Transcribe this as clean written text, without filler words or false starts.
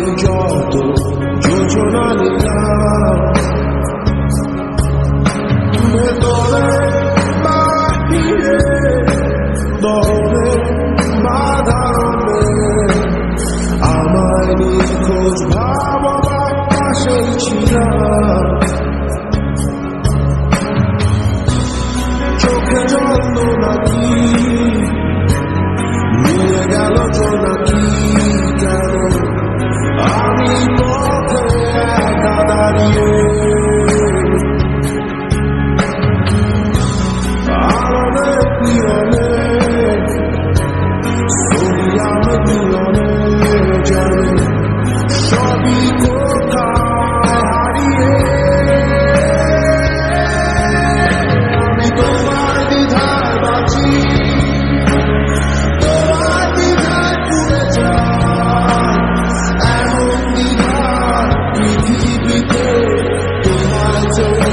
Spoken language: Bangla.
যত যোজনা নিলাম ভেতরে বাহিরে দরে বাধারে আমায় নিখোঁজ ভাববার পাশে ছিলাম চোখে জল নাকি নিয়ে গেল জোনাকি কেন আমি পথে একা দাঁড়িয়ে আমাদের পিয়নে সরিয়াম পিয়নে জানে সবই কোথায় হারিয়ে আমি তোমার দ্বিধায় বাঁচি তোমার দ্বিধায় পুড়ে যায় এমন দ্বিধা পৃথিবীতে তোমার